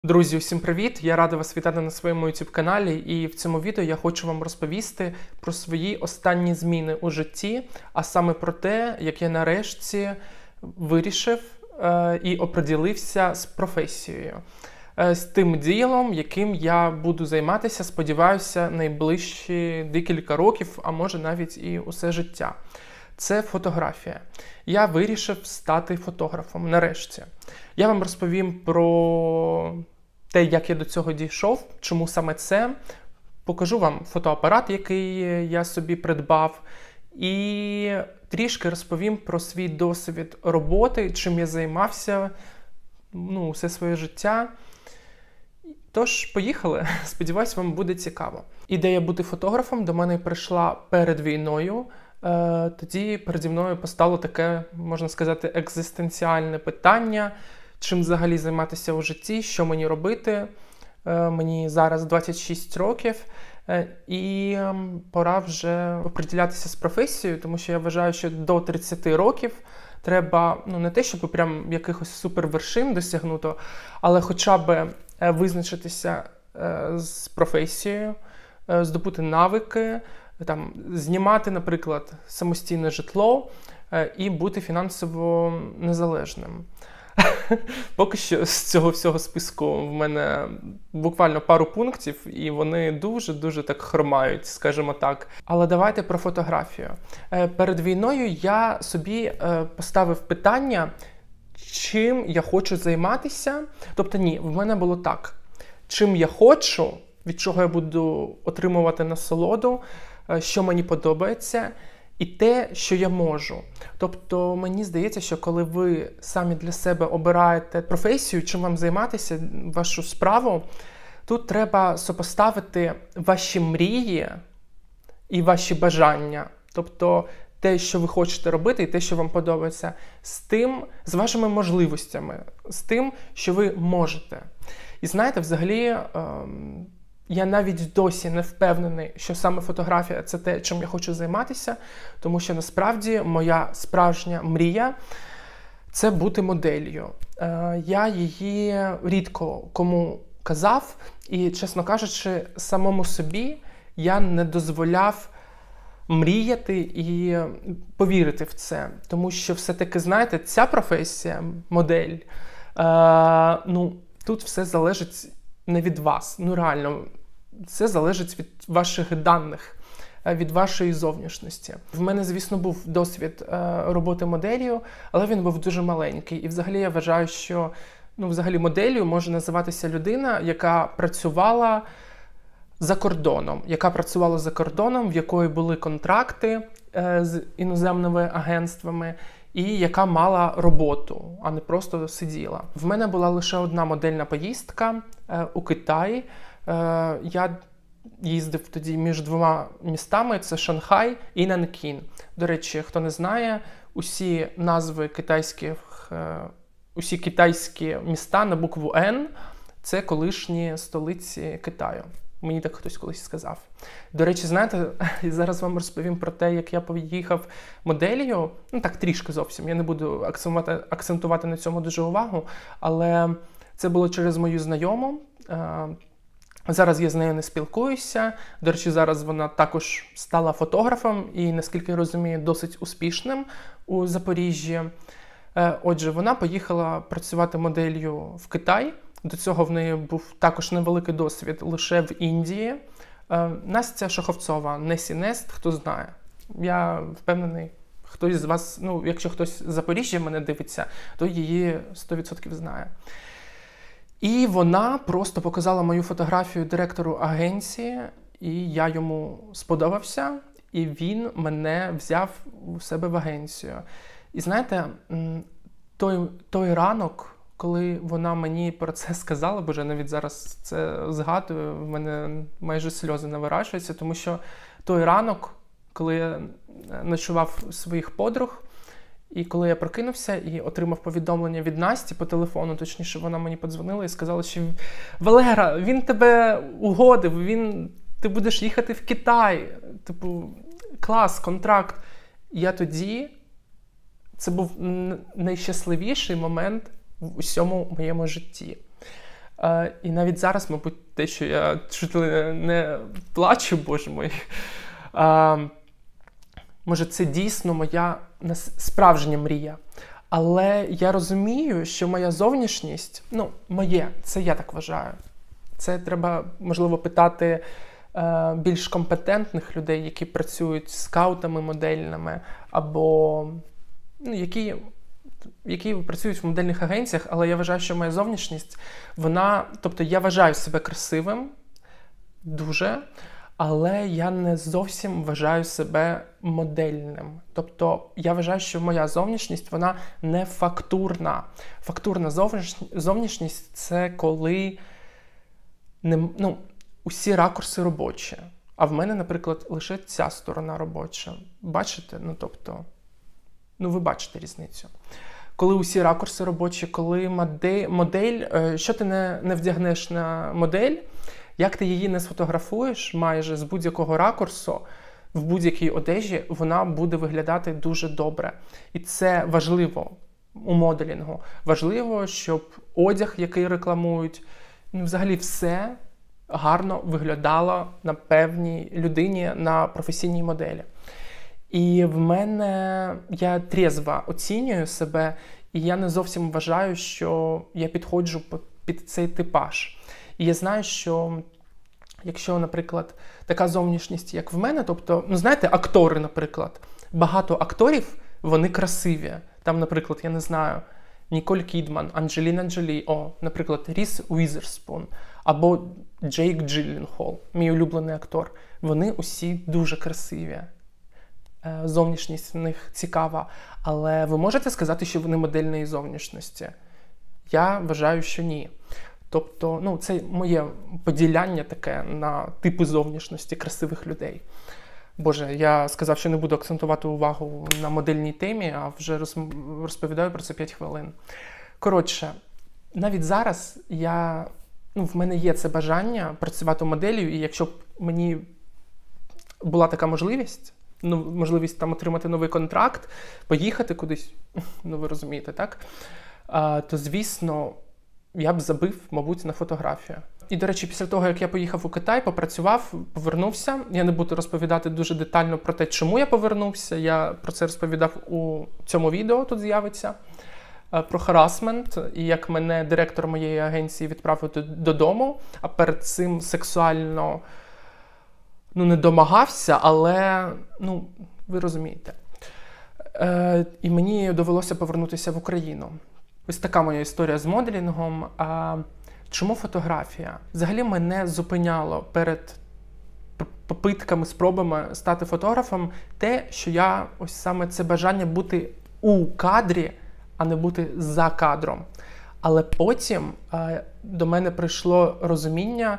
Друзі, усім привіт! Я радий вас вітати на своєму YouTube-каналі, і в цьому відео я хочу вам розповісти про свої останні зміни у житті, а саме про те, як я нарешті вирішив і оприділився з професією, з тим ділом, яким я буду займатися, сподіваюся, найближчі декілька років, а може навіть і усе життя. Це фотографія. Я вирішив стати фотографом нарешті. Я вам розповім про те, як я до цього дійшов, чому саме це. Покажу вам фотоапарат, який я собі придбав. І трішки розповім про свій досвід роботи, чим я займався все своє життя. Тож, поїхали. Сподіваюсь, вам буде цікаво. Ідея бути фотографом до мене прийшла перед війною. Тоді переді мною постало таке, можна сказати, екзистенціальне питання, чим взагалі займатися у житті, що мені робити. Мені зараз 26 років, і пора вже оприділятися з професією, тому що я вважаю, що до 30 років треба, не те, щоб прям якихось супервершин досягнуто, але хоча б визначитися з професією, здобути навики, знімати, наприклад, самостійне житло і бути фінансово незалежним. Поки що з цього всього списку в мене буквально пару пунктів, і вони дуже-дуже так хромають, скажімо так. Але давайте про фотографію. Перед війною я собі поставив питання, чим я хочу займатися. Тобто ні, в мене було так. Чим я хочу, від чого я буду отримувати насолоду, що мені подобається, і те, що я можу. Тобто, мені здається, що коли ви самі для себе обираєте професію, чим вам займатися, вашу справу, тут треба сопоставити ваші мрії і ваші бажання. Тобто, те, що ви хочете робити, і те, що вам подобається, з вашими можливостями, з тим, що ви можете. І знаєте, взагалі, я навіть досі не впевнений, що саме фотографія – це те, чим я хочу займатися, тому що насправді моя справжня мрія – це бути моделлю. Я її рідко кому казав, і, чесно кажучи, самому собі я не дозволяв мріяти і повірити в це. Тому що все-таки, знаєте, ця професія, модель, тут все залежить не від вас, реально. Це залежить від ваших даних, від вашої зовнішності. В мене, звісно, був досвід роботи моделлю, але він був дуже маленький. І взагалі я вважаю, що моделлю може називатися людина, яка працювала за кордоном, в якої були контракти з іноземними агентствами, і яка мала роботу, а не просто сиділа. В мене була лише одна модельна поїздка у Китай. Я їздив тоді між двома містами, це Шанхай і Нанкін. До речі, хто не знає, усі назви усі китайські міста на букву «Н» – це колишні столиці Китаю. Мені так хтось колись сказав. До речі, знаєте, зараз вам розповім про те, як я поїхав моделлю. Так трішки зовсім, я не буду акцентувати на цьому дуже увагу, але це було через мою знайому. Зараз я з нею не спілкуюся. До речі, зараз вона також стала фотографом і, наскільки я розумію, досить успішним у Запоріжжі. Отже, вона поїхала працювати моделлю в Китай. До цього в неї був також невеликий досвід лише в Індії. Настя Шаховцова, Несі Нест, хто знає. Я впевнений, хтось з вас, якщо хтось з Запоріжжя мене дивиться, то її 100% знає. І вона просто показала мою фотографію директору агенції, і я йому сподобався, і він мене взяв у себе в агенцію. І знаєте, той ранок, коли вона мені про це сказала, боже, навіть зараз це згадую, в мене майже сльози наворачуються, тому що той ранок, коли я ночував своїх подруг, і коли я прокинувся і отримав повідомлення від Насті по телефону, точніше, вона мені подзвонила і сказала, що «Валера, він тебе угодив, ти будеш їхати в Китай, клас, контракт». Я тоді, це був найщасливіший момент в усьому моєму житті. І навіть зараз, мабуть, те, що я чуть ли не плачу, боже мой. Може, це дійсно моя справжня мрія. Але я розумію, що моя зовнішність, це я так вважаю. Це треба, можливо, питати більш компетентних людей, які працюють з скаутами модельними, або які працюють в модельних агенціях, але я вважаю, що моя зовнішність, тобто я вважаю себе красивим, дуже, але я не зовсім вважаю себе модельним. Тобто я вважаю, що моя зовнішність, вона не фактурна. Фактурна зовнішність – це коли усі ракурси робочі. А в мене, наприклад, лише ця сторона робоча. Бачите? Ви бачите різницю. Коли усі ракурси робочі, коли модель, що ти не вдягнеш на модель, як ти її не сфотографуєш майже з будь-якого ракурсу, в будь-якій одежі, вона буде виглядати дуже добре. І це важливо у моделінгу. Важливо, щоб одяг, який рекламують, взагалі все гарно виглядало на певній людині, на професійній моделі. І в мене, я трезво оцінюю себе, і я не зовсім вважаю, що я підходжу під цей типаж. І я знаю, що якщо, наприклад, така зовнішність, як в мене, тобто, знаєте, актори, наприклад, багато акторів, вони красиві. Там, наприклад, я не знаю, Ніколь Кідман, Анджеліна Джолі, наприклад, Різ Уізерспун, або Джейк Джилленхол, мій улюблений актор. Вони усі дуже красиві. Зовнішність в них цікава. Але ви можете сказати, що вони модельної зовнішності? Я вважаю, що ні. Тобто, це моє поділяння таке на типи зовнішності красивих людей. Боже, я сказав, що не буду акцентувати увагу на модельній темі, а вже розповідаю про це 5 хвилин. Коротше, навіть зараз в мене є це бажання працювати моделлю, і якщо б мені була така можливість там отримати новий контракт, поїхати кудись, ви розумієте, так? То, звісно, я б забив, мабуть, на фотографію. І, до речі, після того, як я поїхав у Китай, попрацював, повернувся. Я не буду розповідати дуже детально про те, чому я повернувся. Я про це розповідав у цьому відео, тут з'явиться, про харасмент, і як мене директор моєї агенції відправив додому, а перед цим сексуально, не домагався, але, ви розумієте. І мені довелося повернутися в Україну. Ось така моя історія з моделінгом. Чому фотографія? Взагалі мене зупиняло перед попитками, спробами стати фотографом те, що я ось саме це бажання бути у кадрі, а не бути за кадром. Але потім до мене прийшло розуміння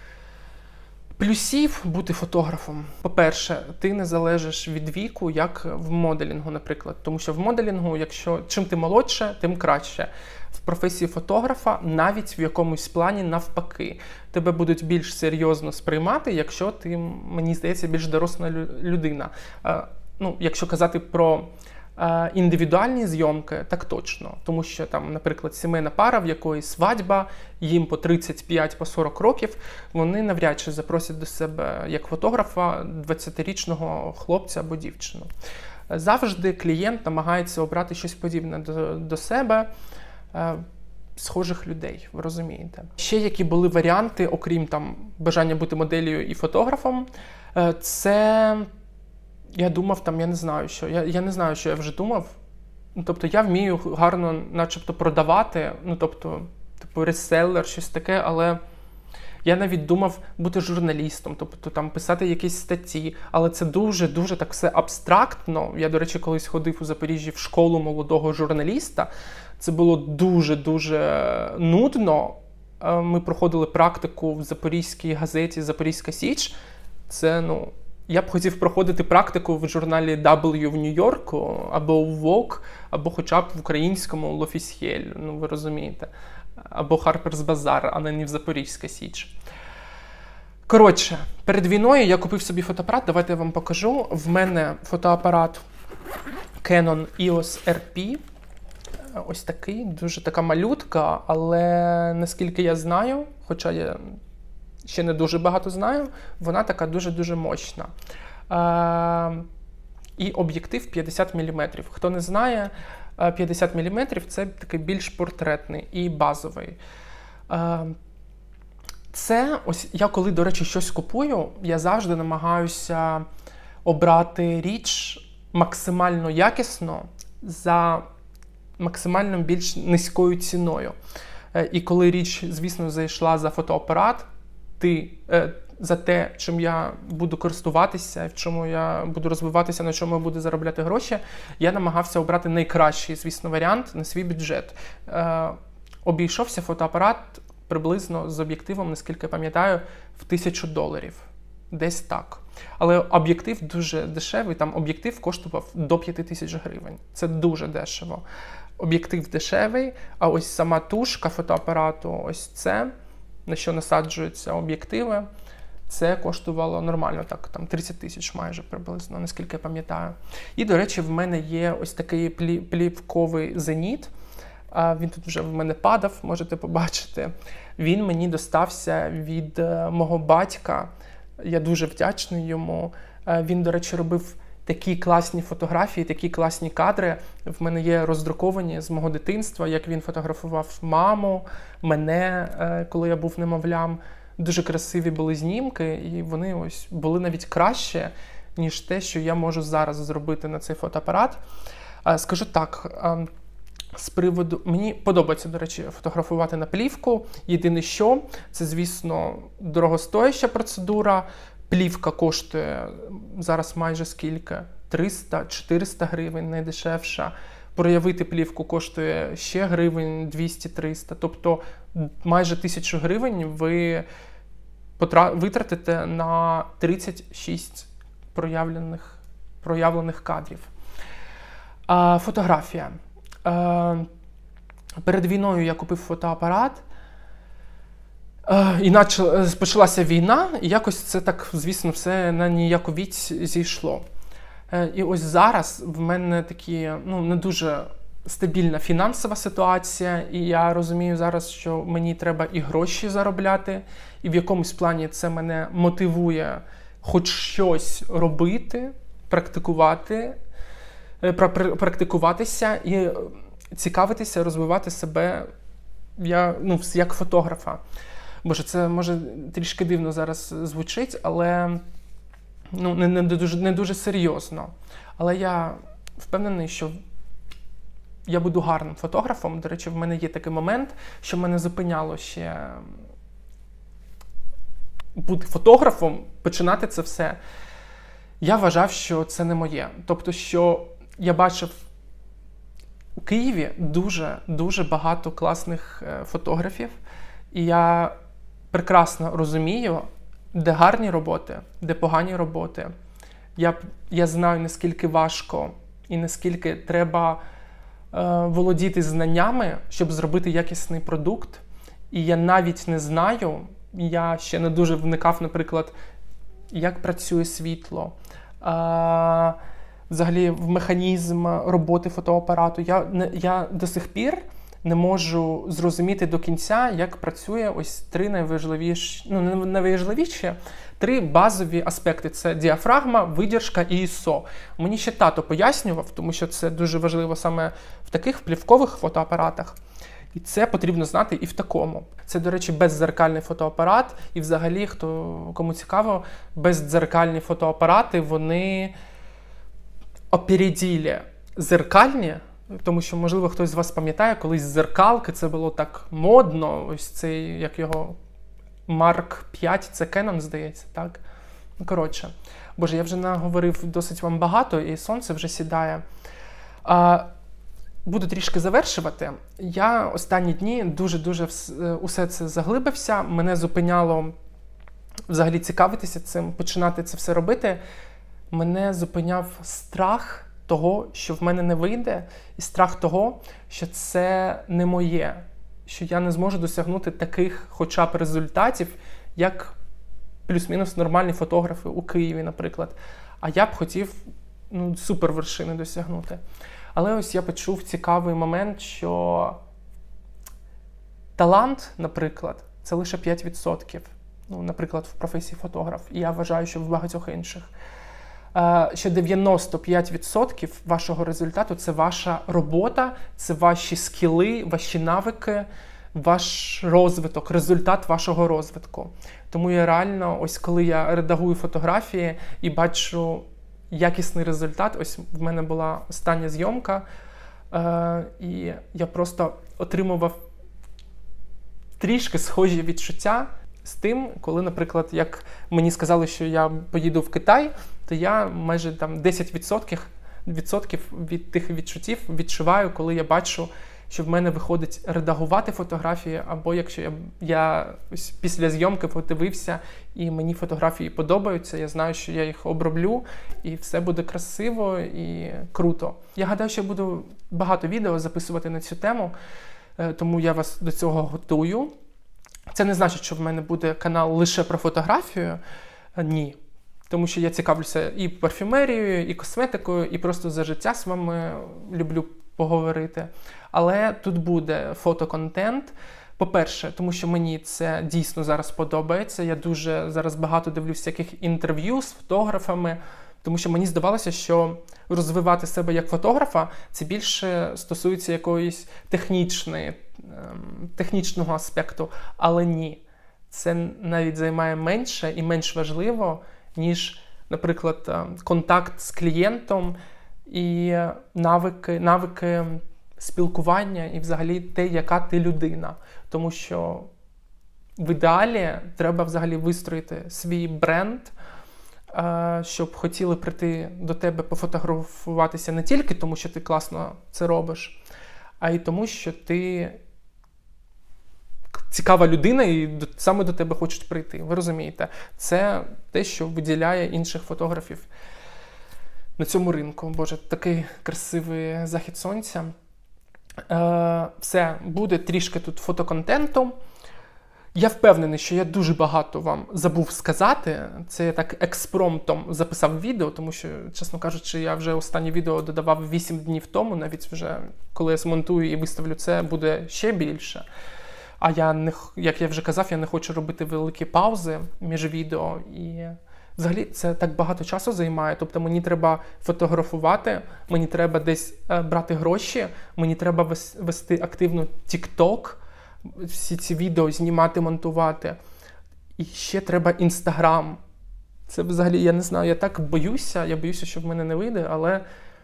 плюсів бути фотографом. По-перше, ти не залежиш від віку, як в моделінгу, наприклад. Тому що в моделінгу, чим ти молодше, тим краще. В професії фотографа навіть в якомусь плані навпаки. Тебе будуть більш серйозно сприймати, якщо ти, мені здається, більш доросла людина. Якщо казати про індивідуальні зйомки, так точно. Тому що там, наприклад, сімейна пара, в якої свадьба, їм по 35-40 років, вони навряд чи запросять до себе як фотографа 20-річного хлопця або дівчину. Завжди клієнт намагається обрати щось подібне до себе, схожих людей, ви розумієте. Ще які були варіанти, окрім бажання бути моделлю і фотографом, це... Я думав я не знаю, що. Я не знаю, що я вже думав. Тобто я вмію гарно начебто продавати, реселер, щось таке, але я навіть думав бути журналістом, тобто писати якісь статті, але це дуже-дуже так все абстрактно. Я, до речі, колись ходив у Запоріжжі в школу молодого журналіста. Це було дуже-дуже нудно. Ми проходили практику в запорізькій газеті «Запорізька Січ». Це, я б хотів проходити практику в журналі W в Нью-Йорку, або у Vogue, або хоча б в українському L'Officiel, ви розумієте. Або Harper's Bazaar, а не в Запорізька Січ. Коротше, перед війною я купив собі фотоапарат, давайте я вам покажу. В мене фотоапарат Canon EOS RP. ось такий, дуже така малютка, але наскільки я знаю, хоча я ще не дуже багато знаю, вона така дуже-дуже мощна. І об'єктив 50 мм. Хто не знає, 50 мм – це такий більш портретний і базовий. Це, ось я коли, до речі, щось купую, я завжди намагаюся обрати річ максимально якісно за максимально більш низькою ціною. І коли річ, звісно, зайшла за фотоапарат, за те, чим я буду користуватися, в чому я буду розвиватися, на чому я буду заробляти гроші, я намагався обрати найкращий, звісно, варіант на свій бюджет. Обійшовся фотоапарат приблизно з об'єктивом, наскільки я пам'ятаю, в $1000. Десь так. Але об'єктив дуже дешевий, там об'єктив коштував до 5000 гривень. Це дуже дешево. Об'єктив дешевий, а ось сама тушка фотоапарату, ось це, на що насаджуються об'єктиви, це коштувало нормально, так, там 30 тисяч майже приблизно, наскільки я пам'ятаю. І, до речі, в мене є ось такий плівковий «Зеніт». Він тут вже в мене падав, можете побачити. Він мені достався від мого батька. Я дуже вдячний йому. Він, до речі, робив такі класні фотографії, такі класні кадри. В мене є роздруковані з мого дитинства, як він фотографував маму, мене, коли я був немовлям. Дуже красиві були знімки, і вони ось були навіть краще, ніж те, що я можу зараз зробити на цей фотоапарат. Скажу так, з приводу... Мені подобається, до речі, фотографувати на плівку. Єдине що, це, звісно, дорогостояща процедура. Плівка коштує зараз майже скільки? 300-400 гривень, найдешевша. Проявити плівку коштує ще гривень 200-300. Тобто майже 1000 гривень ви витратите на 36 проявлених кадрів. Фотографія. Перед війною я купив фотоапарат, і почалася війна, і якось це так, звісно, все на ніяку вісь зійшло. І ось зараз в мене такі, не дуже стабільна фінансова ситуація, і я розумію зараз, що мені треба і гроші заробляти, і в якомусь плані це мене мотивує хоч щось робити, практикуватися і цікавитися, розвивати себе як фотографа. Боже, це може трішки дивно зараз звучить, але не дуже серйозно. Але я впевнений, що я буду гарним фотографом. До речі, в мене є такий момент, що мене зупиняло ще бути фотографом, починати це все. Я вважав, що це не моє. Тобто, що я бачив у Києві дуже багато класних фотографів, і я прекрасно розумію, де гарні роботи, де погані роботи. Я знаю, наскільки важко і наскільки треба володіти знаннями, щоб зробити якісний продукт. І я навіть не знаю, я ще не дуже вникав, наприклад, як працює світло, взагалі в механізм роботи фотоапарату. Я до сих пір не можу зрозуміти до кінця, як працює ось три найважливіші, три базові аспекти. Це діафрагма, видержка і ISO. Мені ще тато пояснював, тому що це дуже важливо саме в таких плівкових фотоапаратах. І це потрібно знати і в такому. Це, до речі, бездзеркальний фотоапарат. І взагалі, кому цікаво, бездзеркальні фотоапарати, вони опередили зеркальні, тому що, можливо, хтось з вас пам'ятає, колись зеркалки, це було так модно, ось цей, як його, Mark 5, це Canon, здається, так? Коротше, боже, я вже наговорив досить вам багато, і сонце вже сідає. Буду трішки завершувати. Я останні дні дуже усе це заглибився, мене зупиняло взагалі цікавитися цим, починати це все робити. Мене зупиняв страх того, що в мене не вийде, і страх того, що це не моє, що я не зможу досягнути таких хоча б результатів, як плюс-мінус нормальні фотографи у Києві, наприклад. А я б хотів супервершини досягнути. Але ось я почув цікавий момент, що талант, наприклад, це лише 5%. Ну, наприклад, в професії фотограф. І я вважаю, що в багатьох інших. Що 95% вашого результату – це ваша робота, це ваші скіли, ваші навики, ваш розвиток, результат вашого розвитку. Тому я реально, ось коли я редагую фотографії і бачу якісний результат, ось в мене була остання зйомка, і я просто отримував трішки схожі відчуття з тим, коли, наприклад, як мені сказали, що я поїду в Китай, то я майже там 10% від тих відчуттів відчуваю, коли я бачу, що в мене виходить редагувати фотографії, або якщо я після зйомки подивився і мені фотографії подобаються, я знаю, що я їх оброблю, і все буде красиво і круто. Я гадаю, що я буду багато відео записувати на цю тему, тому я вас до цього готую. Це не значить, що в мене буде канал лише про фотографію. Ні. Тому що я цікавлюся і парфюмерією, і косметикою, і просто за життя з вами люблю поговорити. Але тут буде фотоконтент. По-перше, тому що мені це дійсно зараз подобається. Я дуже зараз багато дивлюсь всяких інтерв'ю з фотографами, тому що мені здавалося, що розвивати себе як фотографа – це більше стосується якоїсь технічного аспекту. Але ні, це навіть займає менше і менш важливо, ніж, наприклад, контакт з клієнтом і навики спілкування і взагалі те, яка ти людина. Тому що в ідеалі треба взагалі вистроїти свій бренд, щоб хотіли прийти до тебе пофотографуватися не тільки тому, що ти класно це робиш, а й тому, що ти цікава людина і саме до тебе хочуть прийти. Ви розумієте? Це те, що виділяє інших фотографів на цьому ринку. Боже, такий красивий захід сонця. Все, буде трішки тут фотоконтенту. Я впевнений, що я дуже багато вам забув сказати. Це я так експромтом записав відео, тому що, чесно кажучи, я вже останнє відео додавав 8 днів тому, навіть вже коли я змонтую і виставлю це, буде ще більше. А як я вже казав, я не хочу робити великі паузи між відео. І взагалі це так багато часу займає. Тобто мені треба фотографувати, мені треба десь брати гроші, мені треба вести активно TikTok, всі ці відео знімати, монтувати. І ще треба Instagram. Це взагалі, я не знаю, я так боюся, що в мене не вийде, але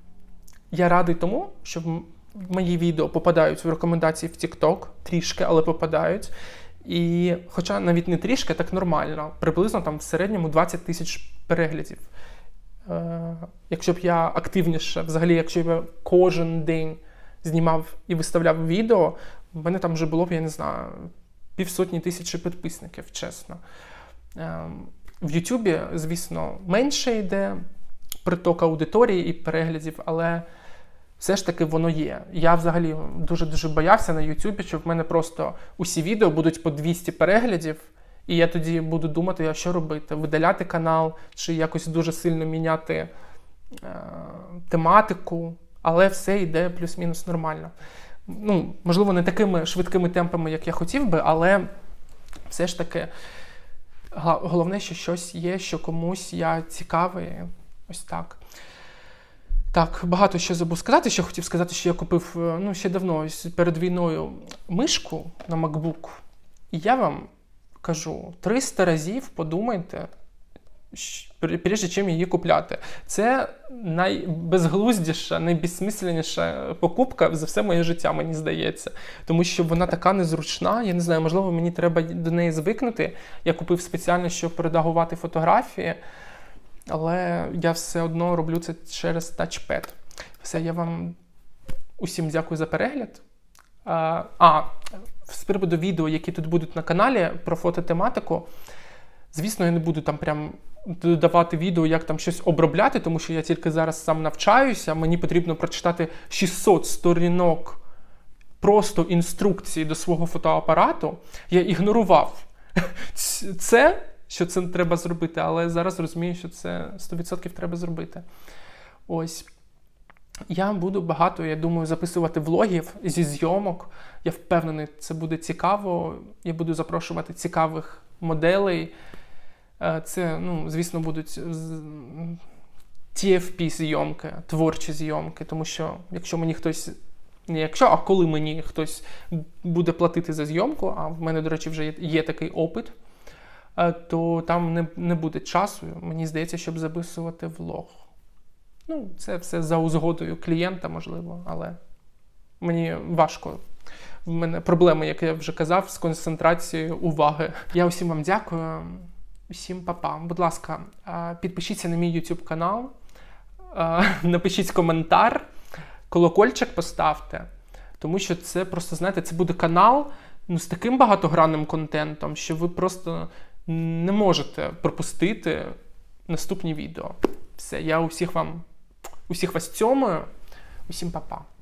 я радий тому, що мої відео попадають в рекомендації в TikTok, трішки, але попадають. І, хоча навіть не трішки, так нормально, приблизно там в середньому 20 тисяч переглядів. Якщо б я активніше, взагалі, якщо б я кожен день знімав і виставляв відео, в мене там вже було б, я не знаю, 500 тисяч підписників, чесно. В Ютубі, звісно, менше йде приток аудиторії і переглядів, але все ж таки воно є. Я взагалі дуже-дуже боявся на Ютубі, що в мене просто усі відео будуть по 200 переглядів, і я тоді буду думати, а що робити? Видаляти канал, чи якось дуже сильно міняти тематику, але все йде плюс-мінус нормально. Ну, можливо, не такими швидкими темпами, як я хотів би, але все ж таки головне, що щось є, що комусь я цікавий. Ось так. Так, багато що забув сказати. Ще хотів сказати, що я купив, ще давно, перед війною, мишку на MacBook. І я вам кажу, 300 разів подумайте, перш чим її купляти. Це найбезглуздіша, найбезсмисленніша покупка за все моє життя, мені здається. Тому що вона така незручна, я не знаю, можливо, мені треба до неї звикнути. Я купив спеціально, щоб редагувати фотографії, але я все одно роблю це через тачпед. Все, я вам усім дякую за перегляд. З приводу відео, які тут будуть на каналі про фототематику, звісно, я не буду там прям додавати відео, як там щось обробляти, тому що я тільки зараз сам навчаюся, мені потрібно прочитати 600 сторінок просто інструкції до свого фотоапарату. Я ігнорував це, що це треба зробити, але зараз розумію, що це 100% треба зробити. Ось. Я буду багато, я думаю, записувати влогів зі зйомок. Я впевнений, це буде цікаво. Я буду запрошувати цікавих моделей. Це, звісно, будуть TFP-зйомки, творчі зйомки. Тому що, якщо мені хтось... Не якщо, а коли мені хтось буде платити за зйомку, а в мене, до речі, вже є такий опит, то там не буде часу, мені здається, щоб записувати влог. Це все за узгодою клієнта, можливо, але мені важко. В мене проблеми, як я вже казав, з концентрацією уваги. Я усім вам дякую. Усім па-па. Будь ласка, підпишіться на мій YouTube канал, напишіть коментар, колокольчик поставте, тому що це просто, знаєте, це буде канал з таким багатогранним контентом, що ви просто не можете пропустити наступні відео. Все, я усіх вас цьомую. Усім па-па.